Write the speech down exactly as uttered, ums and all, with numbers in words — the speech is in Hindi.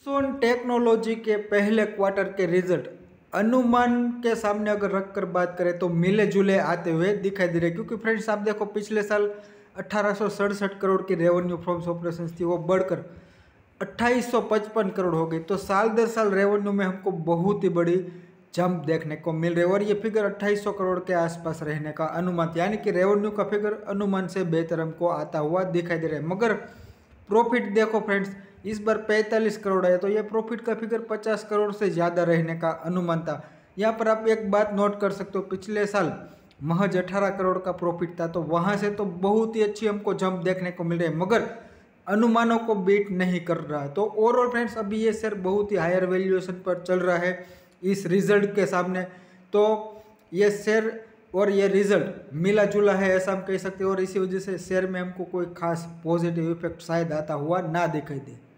सोन टेक्नोलॉजी के पहले क्वार्टर के रिजल्ट अनुमान के सामने अगर रखकर बात करें तो मिले जुले आते हुए दिखाई दे रहे हैं, क्योंकि फ्रेंड्स आप देखो पिछले साल अठारह सौ सड़सठ करोड़ की रेवेन्यू फ्रॉम ऑपरेशन थी, वो बढ़कर अट्ठाईस सौ पचपन करोड़ हो गई। तो साल दर साल रेवेन्यू में हमको बहुत ही बड़ी जंप देखने को मिल रही है और ये फिगर अट्ठाईस सौ करोड़ के आसपास रहने का अनुमान, यानी कि रेवेन्यू का फिगर अनुमान से बेहतर हमको आता हुआ दिखाई दे रहा है। मगर प्रॉफिट देखो फ्रेंड्स, इस बार पैंतालीस करोड़ है, तो ये प्रॉफिट का फिगर पचास करोड़ से ज़्यादा रहने का अनुमान था। यहाँ पर आप एक बात नोट कर सकते हो, पिछले साल महज अठारह करोड़ का प्रॉफिट था, तो वहाँ से तो बहुत ही अच्छी हमको जंप देखने को मिल रही है, मगर अनुमानों को बीट नहीं कर रहा। तो ओवरऑल फ्रेंड्स अभी ये शेयर बहुत ही हायर वैल्यूएशन पर चल रहा है इस रिजल्ट के सामने। तो ये शेयर और ये रिजल्ट मिला जुला है ऐसा हम कह सकते हैं, और इसी वजह से शेयर में हमको कोई खास पॉजिटिव इफेक्ट शायद आता हुआ ना दिखाई दे।